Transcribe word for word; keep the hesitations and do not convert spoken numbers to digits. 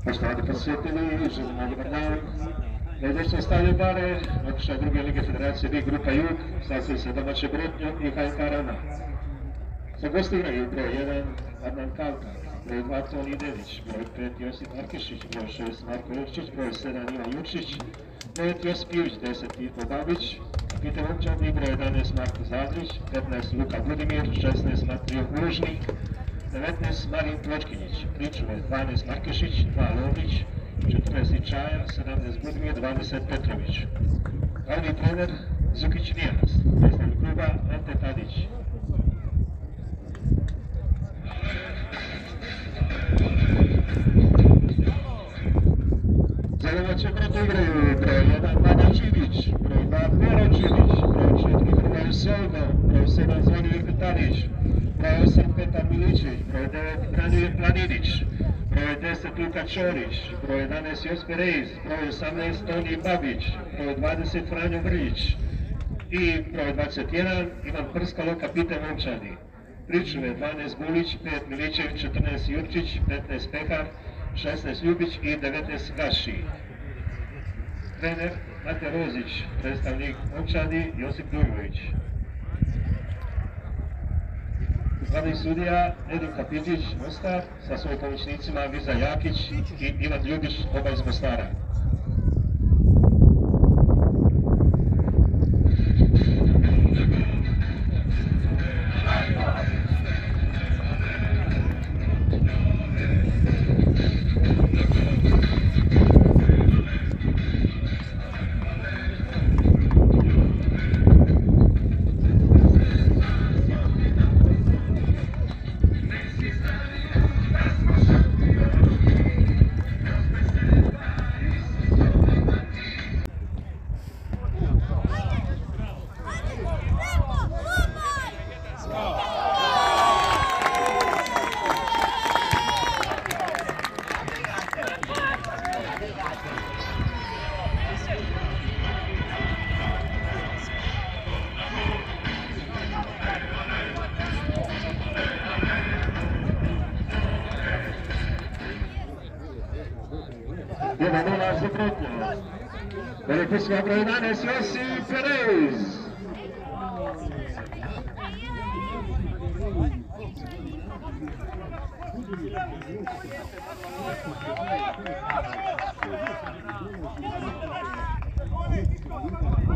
Poštovani posjetitelji, želimo dobar dan. Najdešnje stavlje bare, otišla je druge lige Federacije B Grupa Jug, sastoji se domaće Brotnjo i H N K Rana. Sa gosti igraju broj jedan Adnan Kalka, broj dva Toni Dedić, broj pet Josip Markešić, broj šest Marko Jurčić, broj sedam Ivan Jurčić, devet Josip Ivić, deset Tito Babić, kapitan momčadi broj jedanaest Marko Zadrić, petnaest Luka Budimir, šesnaest Matrio Uložnik, devetnaest Marin Pločkinjić, pričuve dvanaest Markešić, dva Lovrić, četrnaest Čaja, sedamnaest Budimir, dvadeset Petrović. Glavni trener Zukić Nijanas, predstavnik kluba Ante Tadić. Za domaće Brotnje igraju broj jedan Vanja Čivić, broj dva Pero Čivić, broj četiri Hrvoje Soldo, broj sedam Zvonimir Petanić, broj osam Petar Miličić, broj devet Branimir Planinić, broj deset Luka Čorić, broj jedanaest Jospe Reis, broj osamnaest Toni Babić, broj dvadeset Franjo Vrlić i broj dvadeset jedan Ivan Prskalo, kapitan momčadi. Pričuve dvanaest Gulić, pet Milićev, četrnaest Jurčić, petnaest Pehar, šesnaest Ljubić i devetnaest Gaši. Trener Mate Rozić, predstavnik momčadi Josip Dujović. Glavni sudija Edin Kapidžić, Mostar, sa svojim pomoćnicima Viza Jakić i Ivan Ljubić, oba iz Mostara. jedan nula za Brotnje. Beneficija broj jedanaest Josip Perez. Thank you.